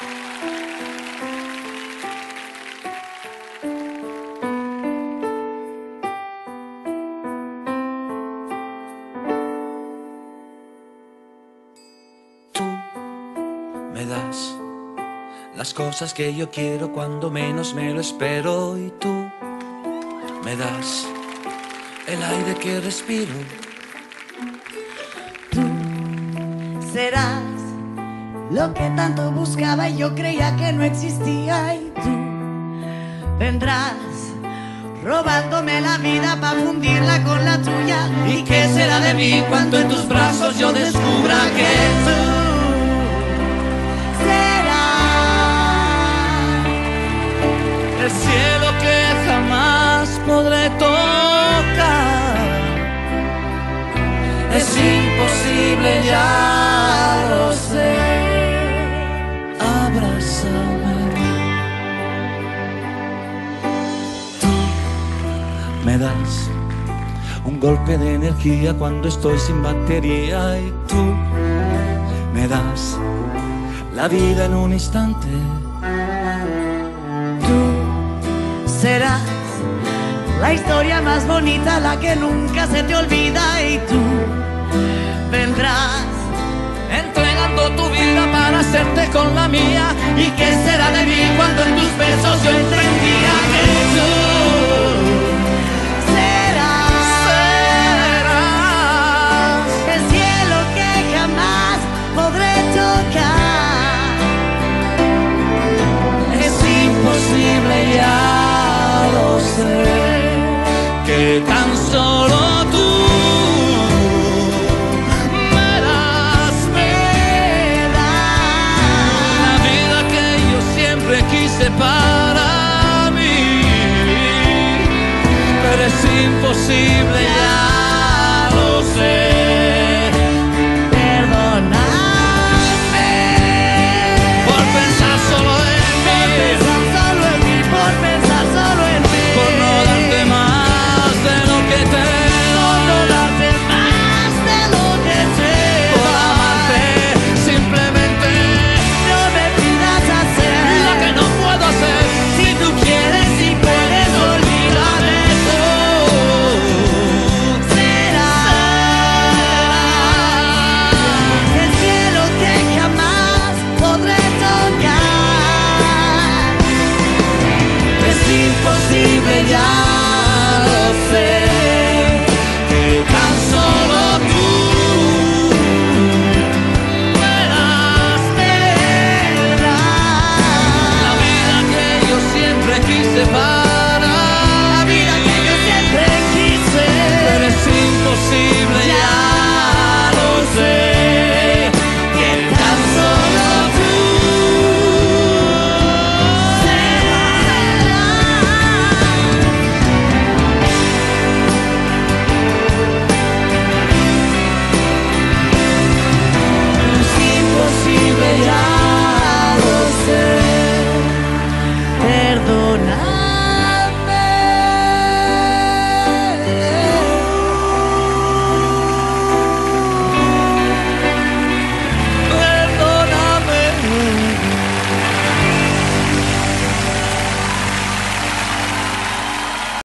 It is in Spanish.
Me das las cosas que yo quiero cuando menos me lo espero, y tú me das el aire que respiro. Tú serás lo que tanto buscaba y yo creía que no existía, y tú vendrás robándome la vida para fundirla con la tuya. ¿Y qué será de mí cuando en tus brazos yo descubra que tú el cielo que jamás podré tocar? Es imposible, ya lo sé. Abrázame. Tú me das un golpe de energía cuando estoy sin batería, y tú me das la vida en un instante. Serás la historia más bonita, la que nunca se te olvida, y tú vendrás entregando tu vida para hacerte con la mía. ¿Y qué será de mí cuando en tus besos yo entendía que tú serás el cielo que jamás podré tocar? Es imposible, ya lo sé, que tan solo